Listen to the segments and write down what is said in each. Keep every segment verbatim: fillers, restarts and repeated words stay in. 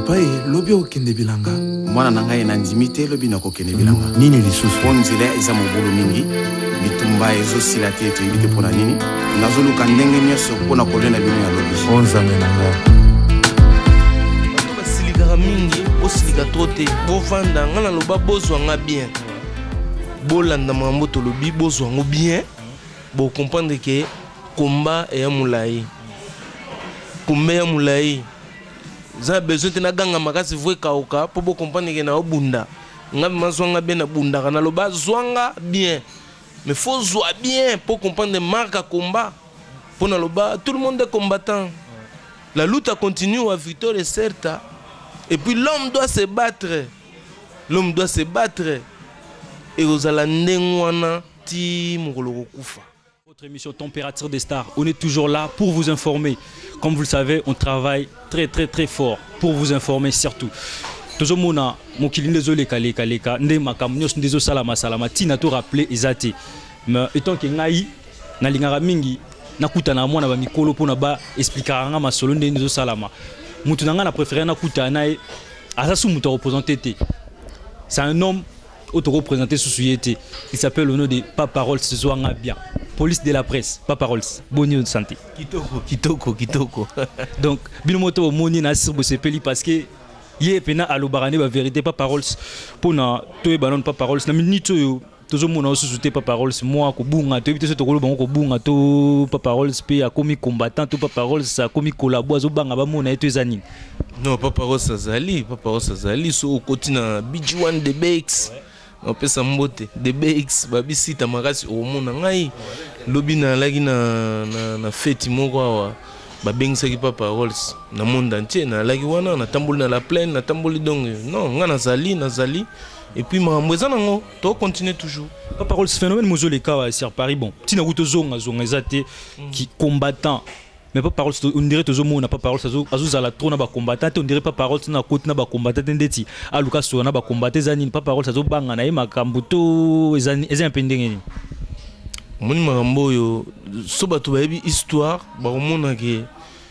Papa e lobi okende bilanga. Mwana nanga e nandimite lobi na kokende bilanga. Nini lisusu? Ponzile eza mobulu mingi. Bitumba ezo silate to ibite pona nini. Nazolu kandenge nyoso pona kolena bino ya lobi. Onzambe nanga. Bato basilikaka mingi, osilika tote, bovanda ngana loba bozwanga bien. Bolanda mambo to lobi bozwango bien. Bo comprendre que combat est à moulaï. Combat est à moulaï. Vous avez besoin de ganga makasi vwe kaoka pour vous comprendre que na obunda. Ngabi mazwanga bien na bunda kana loba zwanga bien. Mais faut zwa bien pour comprendre marque à combat. Pour na loba tout le monde est combattant. La lutte continue à victoire est certes. Et puis l'homme doit se battre. L'homme doit se battre. Et aux alandengwana ti mukolo kufa. Votre émission Température des Stars, on est toujours là pour vous informer. Comme vous le savez, on travaille très très très fort pour vous informer surtout. Toujours mona mokili désolé kale kale ka nde makamnyos ndezo salama salama tina to rappeler ezati. Mais étant que ngai na lingara mingi nakuta na mwana ba mikolo pona ba expliquer nga masolo nde ndezo salama. Mutu nanga na préféré nakuta na asasu mutu représenter té. C'est un homme auto-représenté sous société. Il s'appelle le nom de Paparol Sezouanga bien. Police de la presse, Paparol, bonne santé. Kitoko, kitoko, kitoko. Donc, binomoto moni na sirbo sepeli parce que yé pena alobarane ba vérité Paparol pour na to e banon Paparol na minute yo toujours mon sous-souté Paparol moi ko bunga to ebite to ko bango ko bunga to Paparol pe a komi combattant to Paparol ça komi collabo zo banga ba mona eto ezani. Non, Paparol Sazali, Paparol Sazali so kotina B G one de B X. On peut s'emboter de B X babi sita makasi au monde ngai lobi na lagi na na na fête moko wa ba bengisaki Paparol na monde entier na lagi wana na tamboli na la plaine na tamboli donc non nga nazali nazali et puis makambo eza nango to continuer toujours. Paparol ce phénomène mozole ka sur Paris bon tina kuto zonga zonga ezate qui combattant. Mais pas parole, on dirait toujours on n'a pas parole, ça a la trône à combattre, on dirait pas parole, on a côté n'a pas combattre d'endeti. À Lucas on a pas combattre zani, pas parole, ça a banga na ima kambuto zani, ezan pendenge. Moni marambo yo, soba tu baby histoire, ba omona que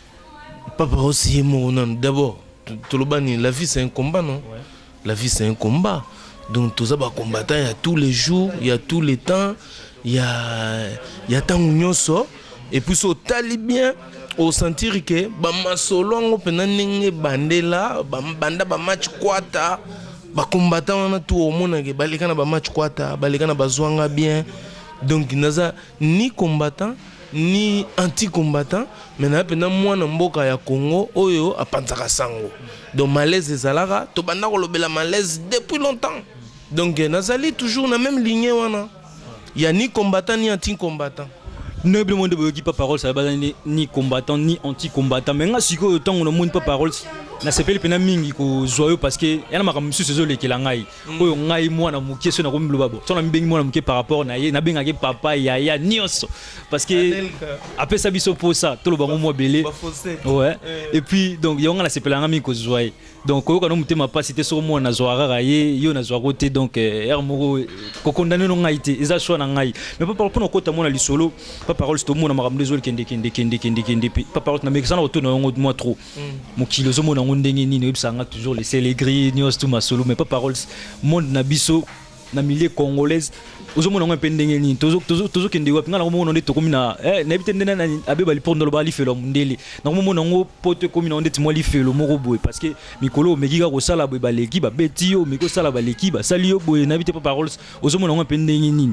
pas parole si mo non. D'abord, tout le bani, la vie c'est un combat non? La vie c'est un combat. Donc tout ça ba combattant, il y a tous les jours, il y a tous les temps, il y a il y a tant nyonso. Et puis au talibien au sentir que ba masolongo pena ninge bandela ba banda ba match kwata ba combattant wana tout au monde que balika na ba match kwata balika na bazwanga bien donc naza ni combattant ni anti combattant mais na pena mwana mboka ya Congo oyo apanzaka sango donc malaise ezalaka to banda ko lobela malaise depuis longtemps donc nazali toujours na même lignée wana ya ni combattant ni anti combattant. Ne le monde de Paparol ça va ni combattant ni anti-combattant mais nga siko tant on monde Paparol na sepeli pena mingi ko joyeux parce que yana makamu sur ce qui la ngai oyo ngai mwana mukie so na ko mbloba so na mbengi mwana mukie par rapport na ye na benga ke papa ya ya nyos parce que après ça biso pour ça tout le bango mo belé ouais et puis donc yo nga na sepeli nga mi ko joyeux donc oyo kana mutema pas cité sur moi na zoara ye yo na zoara côté donc er moko ko condamner no ngai te eza choix na ngai mais pas pour ko ta mona lisolo Paparol sto mona makamu désolé kende kende kende kende kende Paparol na mekisana auto na ngo moi trop mokilo zo mona ndenge nini ebisanga toujours laisser les grilles nyos tout ma solo mais pas parole monde na biso na milieu congolaise ozomona ngo pendenge nini tozo tozo tozo kende wapi ngala ngo ndete komi na eh na ebite ndena na abeba li pondolo ba li felo mundele na ngo mona ngo pote komi na ndete mo li felo moko boy parce que mikolo mekika ko sala boy ba leki ba beti yo miko sala ba leki ba sali yo boy na ebite pas parole ozomona ngo pendenge nini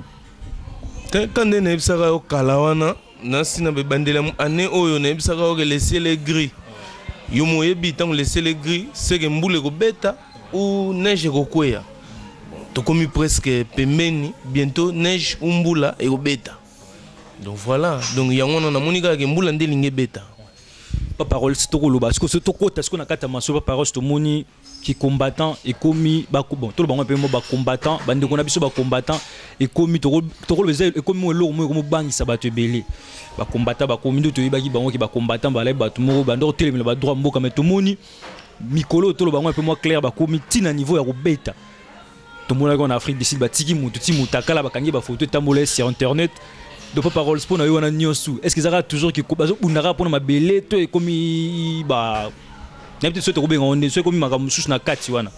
quand na ebisaka yo kala wana na sina be bandela ane oyo na ebisaka yo laisser les grilles. Yo moyebi tant laisser les gris c'est que mboule ko beta ou neige ko kwea to komi presque pembeni bientôt neige ou mbula e ko beta donc voilà donc yango na monika ke mbula ndelinge beta Paparol stokolo parce que ce toko tas qu'on a kata maso Paparol sto moni qui combattant et commis ba bon tout le bango pe mo ba combattant bande ko na biso ba combattant et commis to to le et commis lo mo ko bangi sabato belé ba combattant ba commis to yibaki bango ki ba combattant ba la ba tout mo ba ndo tele ba droit mboka mais to moni mikolo to le bango pe mo clair ba commis tina niveau ya ko beta to mo la en Afrique d'ici ba tiki mutu ti mutakala ba kangi ba photo tambolé sur internet. De Paparol sport na yo na nyosu est-ce que ça toujours qui bazo bunara pour ma belé to et commis ba na peut-être soto kobenga onde soto komi maka mususu na kati wana.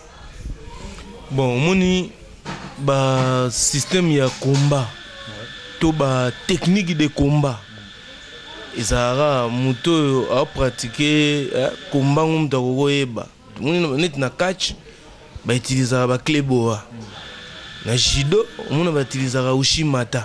Bon moni ba système ya combat to ba technique de combat ezara muto a pratiquer combat ngum ta koyeba moni net na catch ba utiliser ba kleboa na judo moni ba utiliser ushimata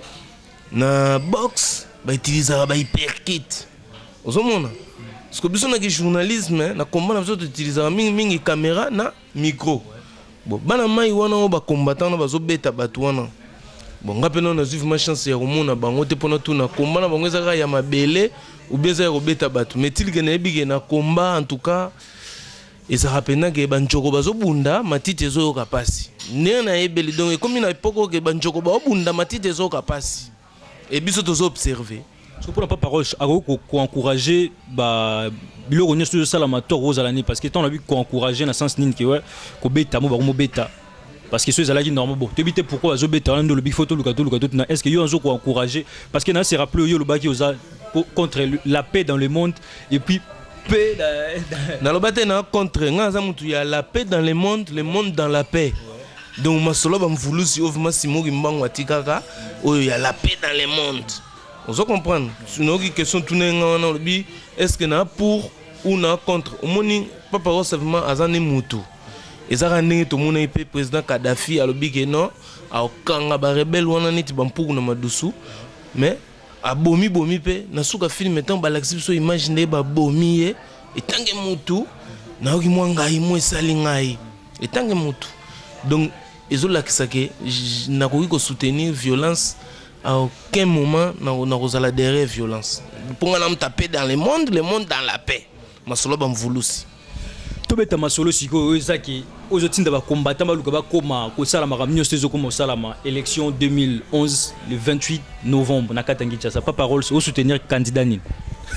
na box ba utiliser ba hyperkit ozomona parce que biso na ke journalisme na combat na biso utiliser mingi mingi caméra na micro. Bon, bana mai wana o ba combattant na bazo beta batu wana. Bon, ngapena na suivre ma chance ya komona bango te pona tuna combat na bango ezaka ya mabele ou bien za ko beta batu. Mais til gena ebige na combat en tout cas eza rapena ke banchoko bazo bunda matite zo ka pasi. Ne na ebeli donc comme na epoko ke banchoko ba bunda matite zo ka pasi. Et biso tozo observer. Parce que pour la pas parole à encourager bah biloko nyonso de sala mator aux alani parce que tant on a vu qu'on encourager dans sens nin que ouais ko beta mo ba mo beta parce que ceux là qui normal bon t'ébiter pourquoi zo beta dans le big photo lukato lukato na est-ce que yo anzo ko encourager parce que na c'est rappelé yo le baki oza contre la paix dans le monde et puis paix dans le bataille na contre ngaza mutu ya la paix dans le monde le monde dans la paix. Donc masolo ba mvulusi ovma simogi mbango atikaka oyo ya la paix dans le monde. On doit comprendre. C'est une question de est-ce que na pour ou na contre. Au moins, papa Ross vraiment azane mutu. Et ça rend tout le monde est président Kadhafi à l'obi que non. À Okanga ba rebelle wana neti bampuku na madusu. Mais à bomi bomi pe na suka film étant balaxi so imaginer ba bomi et tangue mutu na oki mwanga imwe salingai et tangue mutu. Donc ezola kisake na ko soutenir violence. À aucun moment nous n'avons derrière violence. Pour nous taper dans le monde, le monde dans la paix. Masolo bam voulusi. To beta masolo siko ezaki ozotinda ba combattant ba lukaba koma ko sala makamnyo stezo koma salama élection deux mille onze le vingt-huit novembre na Katangi Tchasa pas parole au soutenir candidat ni.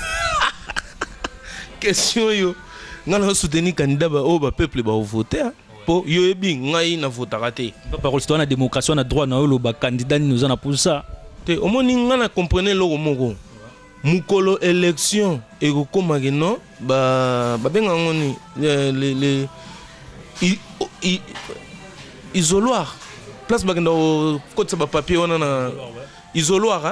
Question yo. Ngana soutenir candidat ba o ba peuple ba voter. Po yo ebi ngai na votera te. Pas parole c'est la démocratie on a droit na lo ba candidat ni nous en a pour ça. Au moins ngana comprenez lo moko mukolo élection et ko komage non ba ba benga ngoni les les isoloir place bagenda côté ba papier on na isoloir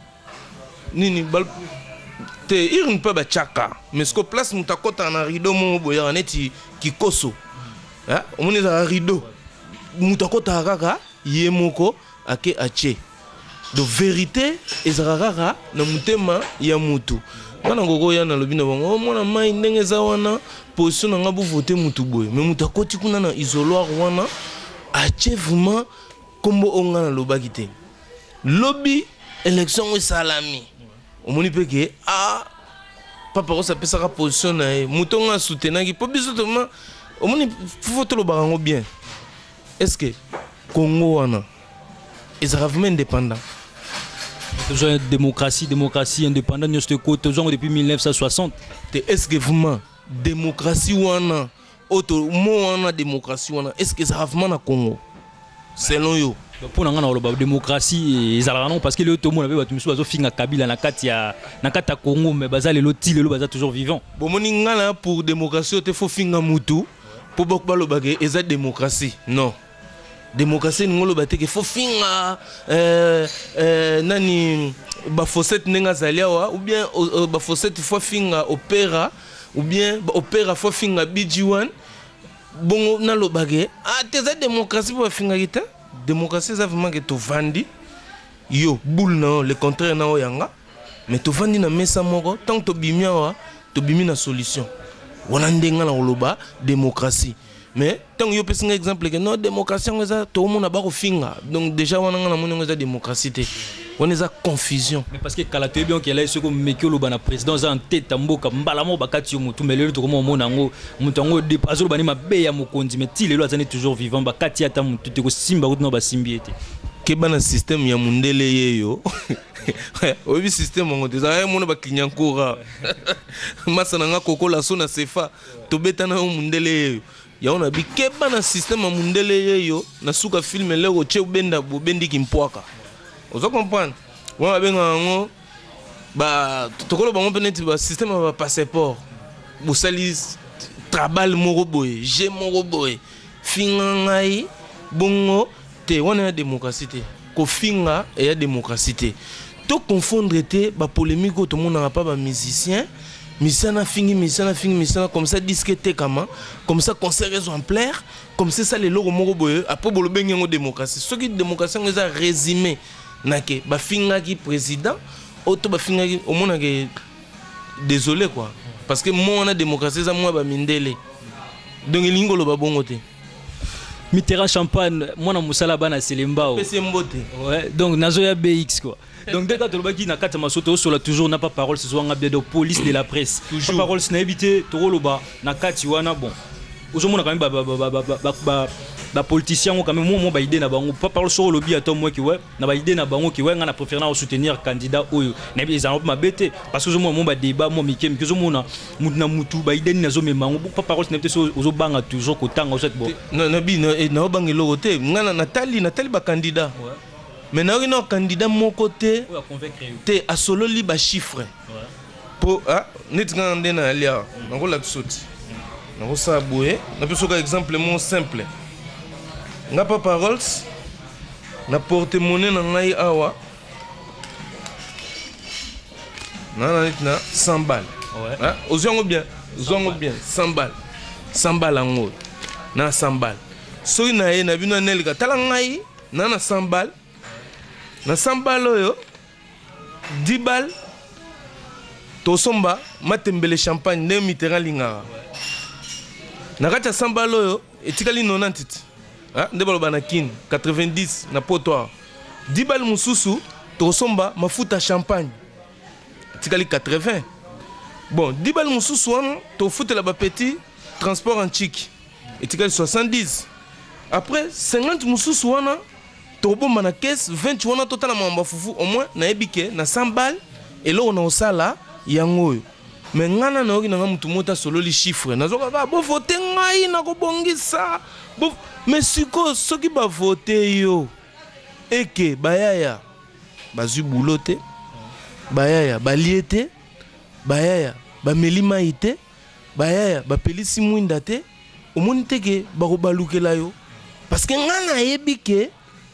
nini bal te irin pa ba chaka mais ce que place mutakota na rideau mo boya neti kikoso hein au moins za rideau mutakota kaka yemoko ake ache de vérité ezarara na mutema ya mutu bana ngoko ya na lobina bango mona mai ndenge za wana position na ngabu voter mutu boye mais muta koti kuna na isoloir wana ache vraiment kombo onga na lobaki te lobby élection we salami omoni peke ah papa ko sa pesa ka position na muto nga soutenaki po biso to ma omoni faut lo barango bien est-ce que Congo wana ezara vraiment indépendant. Toujours démocratie, démocratie indépendante, nous sommes côté depuis mille neuf cent soixante. Est-ce que vraiment démocratie ou non, auto moi démocratie ou non, est-ce que ça vraiment na Congo? Selon yo. Pour nous la démocratie ils allaient non parce que le tout le monde avait battu monsieur Finga Kabila na kati ya na kati Congo mais bazal le loti le bazal toujours vivant. Bon moni ngala pour démocratie te faut finga mutu pour beaucoup le bagé eza démocratie non. Démocratie ngolo bate que faut finga euh euh nani ba fossette nenga zaliawa ou bien ba fossette faut finga opéra ou bien opéra faut finga bijiwan bon na lo bagé ah tes démocratie pour finga gita démocratie ça vraiment que to vandi yo boule non le contraire na oyanga mais to vandi na mesa moko tant to bimia wa to bimi na solution wana ndenga na oloba démocratie. Mais tant que vous avez un exemple que notre démocratie, tout le monde a pas finga. Donc déjà, on a une démocratie. On a confusion. Mais parce que quand tu es bien qu'il y a ce que Mekio le président en tête tambo comme balamo bakati mutu mais le tout comme mon ango mutango dépasse le banima beya mokondi mais ti le lois toujours vivant bakati ata mutu te ko simba no ba simbiete. Que bana système ya mundele yeyo. Obi système on te ça mon ba kinyankura. Masa na koko la sona sefa to betana mundele yeyo. Ya on a bi keba na système mundele yeyo na suka film leo che benda bo bendi kimpwaka. Ozo comprendre. Wa benga ngo ba tokolo ba mo peneti ba système ba passeport. Bo salis trabal moko boye je moko boye finga ngai bongo te wana ya démocratie te ko finga et ya démocratie te to confondre te ba polémique to mona pas ba musicien musicien na fingi musicien na fingi musicien comme ça disque te kama comme ça concert exemplaire comme c'est ça les logo moko boye après bolo bengengo démocratie ce qui démocratie on a résumé nake ba finga ki président auto ba finga ki au mona que désolé quoi parce que moi on a démocratie ça moi ba mindele donc il ngolo ba bongo te Mitterrand Champagne, moi na musala bana Selemba. Ouais, donc nazoya B X quoi. Donc dès que tu le dis na kata masoto sur la toujours n'a pas parole ce soir on a bien de police de la presse. Pas parole ce n'a évité to loba na kati wana bon. Aujourd'hui on a quand même ba ba ba ba ba ba politicien quand même moi ba idée na bango pas parole sur lobby à toi moi qui ouais na ba idée na bango qui ouais on a préféré na soutenir candidat oyo. Na bi za ma bête parce que moi moi ba débat moi mikem que moi na mutna mutu ba idée na zo me mango pas parole ce n'a évité sur zo banga toujours kotanga au cette bon. Non na bi na bangelo te ngana Nathalie Nathalie ba candidat. Mais na un candidat mon côté te a solo li ba chiffre. Pour ah net ngande na lia na ko la tsoti. Na ko sa boye na peso ka exemple mon simple. Nga pas paroles na porte-monnaie na ngai awa. Na na na cent balles. Ouais. Ah, ozongo bien, ozongo bien, cent balles. cent balles en na cent balles. So na ye na bino nel ka tala ngai na na cent balles. Na cent balles oyo dix balles to somba matembele champagne ne Mitterrand lingara. Na kati cent balles oyo etikali quatre-vingt-dix. Ah, ndebalo banakin quatre-vingt-dix na potoir. dix balles mususu to somba mafuta champagne. Etikali quatre-vingts. Bon, dix balles mususu wana to foute la ba petit transport antique. Etikali soixante-dix. Après cinquante mususu wana Tobo mana caisse vingt wana total mamba fufu au moins na ebike na cent balles et là on a osala yango. Mais ngana na oki na mutu mota solo li chiffre nazoka ka bo voter ngai na ko bongisa. Mais siko soki ba voter yo eke bayaya bazu boulote bayaya baliete bayaya ba melima ite bayaya ba pelisi mwinda te o monite ke ba ko balukela yo parce que ngana ebike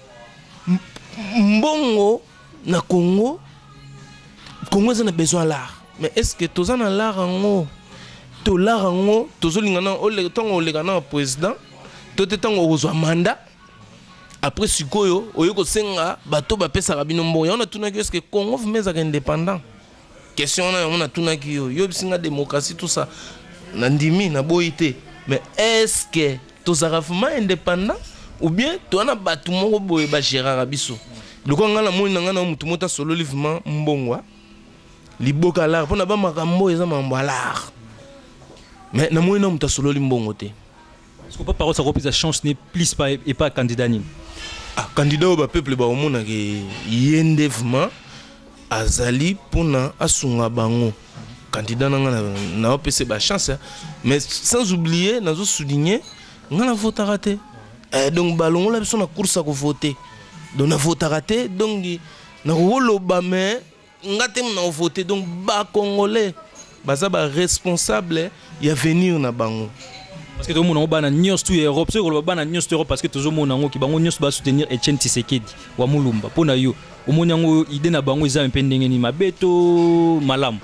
mbongo na Congo Congo a besoin de l'art mais est-ce que tous en l'art en to l'art en tous lingana o le tongo le gana président to te tongo ozwa mandat après sikoyo oyoko senga bato ba pesa rabino mbongo on a tuna que est-ce que Congo mais indépendant question on a tuna ki yo yo bisinga démocratie tout ça na ndimi na boité mais est-ce que tous arafuma indépendant ou bien tu as battu mon boy ba Gérard Abisso le ko ngana mo ngana mutu mota solo livement mbongwa liboka la pona ba makambo eza mambala mais na mo na muta solo limbongo te est-ce que pas parole ça repose la chance n'est plus pas et pas candidat ni ah candidat au peuple ba omona ke yendevement azali pona asunga bango candidat na ngana na opese ba chance mais sans oublier nazo souligner ngana vote raté. Eh, donc ballon la personne a course à voter donc na vote raté donc na rolo ba mais ngatem na voter donc ba congolais baza ba responsable ya venir na bango parce que tout le monde ba na nyos tout Europe c'est ko ba na nyos Europe parce que tout le monde ngo ki bango nyos ba soutenir Etienne Tshisekedi wa Mulumba pona yo omoni ngo idée na bango za mpendenge ni mabeto malamu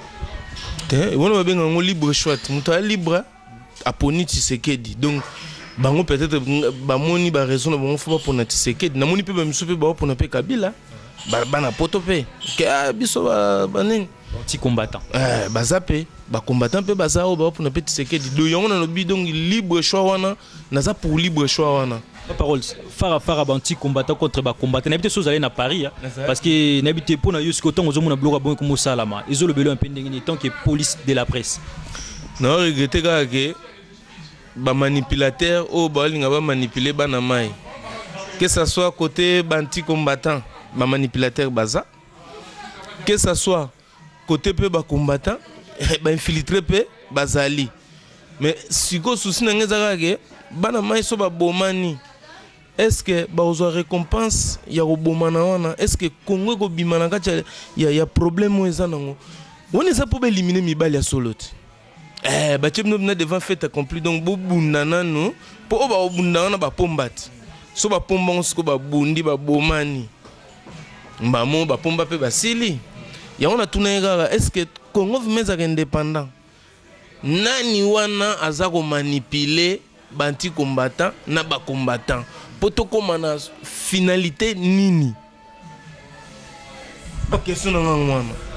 te wona ba benga ngo libre choix muto libre aponi Tshisekedi donc bango peut-être bamoni ba raison bango faut pas pour na Tshisekedi na moni pe ba misupe ba pour na pe Kabila ba bana poto pe ke biso ba banen anti combattant eh bazape ba combattant pe bazao ba pour na pe Tshisekedi do yango na lobi donc libre choix wana na za pour libre choix wana pas parole fara fara anti combattant contre ba combattant n'habite chose aller na Paris hein, parce que n'habite pour na yusko tant ozo mona bloka bon comme salama izo le belo un peu ndengeni tant que police de la presse non regretter que ba manipulateur ou ba linga ba manipuler bana mai que ça soit côté banti combattant ba manipulateur baza que ça soit côté peu ba combattant ba infiltré peu bazali mais siko souci na ngeza ke bana mai so ba bomani est-ce que ba ozo récompense ya ko bomana wana est-ce que Congo ko bimana ka ya ya problème eza nango on eza pour éliminer mibali ya soloti Eh, bah tu me devant fait accompli donc bo bundana no po ba bundana ba pombati. So ba pomba sko ba bundi ba bomani. Mba mo ba pomba pe ba sili. Ya on a tourné est-ce que Congo vimeza indépendant. Nani wana azako manipuler banti combattant na ba combattant. Poto komana finalité nini? Pas question na ngwana.